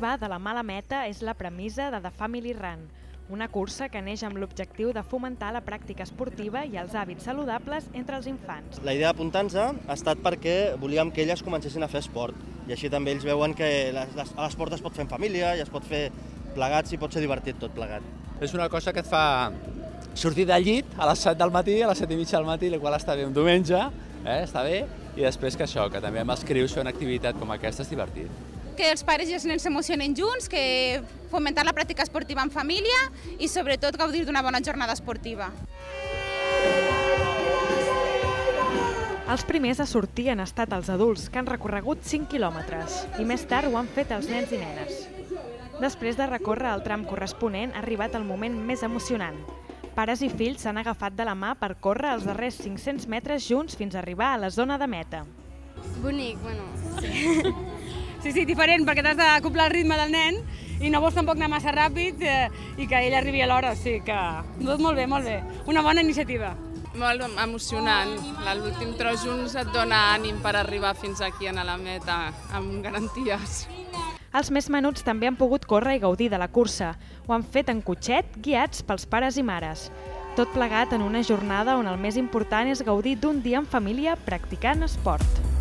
arribar de la mala meta és la premissa de The Family Run, una cursa que neix amb l'objectiu de fomentar la pràctica esportiva i els hàbits saludables entre els infants. La idea d'apuntar-nos ha estat perquè volíem que elles comencessin a fer esport i així també ells veuen que l'esport es pot fer en família i es pot fer plegats i pot ser divertit tot plegat. És una cosa que et fa sortir del llit a les 7 del matí, a les 7 i mitja del matí, la qual està bé un diumenge, està bé, i després que això, que també amb els crius fer una activitat com aquesta és divertit. Que els pares i els nens s'emocionen junts, que fomentar la pràctica esportiva en família i sobretot gaudir d'una bona jornada esportiva. Els primers a sortir han estat els adults, que han recorregut 5 quilòmetres, i més tard ho han fet els nens i nenes. Després de recórrer el tram corresponent, ha arribat el moment més emocionant. Pares i fills s'han agafat de la mà per córrer els darrers 500 metres junts fins a arribar a la zona de meta. Bonic, bueno, sí. Sí, diferent, perquè t'has d'acoplar el ritme del nen i no vols tampoc anar massa ràpid i que ell arribi a l'hora, o sigui que molt bé, molt bé. Una bona iniciativa. Molt emocionant. L'últim tros junts et dona ànim per arribar fins aquí a la meta, amb garanties. Els més menuts també han pogut córrer i gaudir de la cursa. Ho han fet en cotxet, guiats pels pares i mares. Tot plegat en una jornada on el més important és gaudir d'un dia en família practicant esport.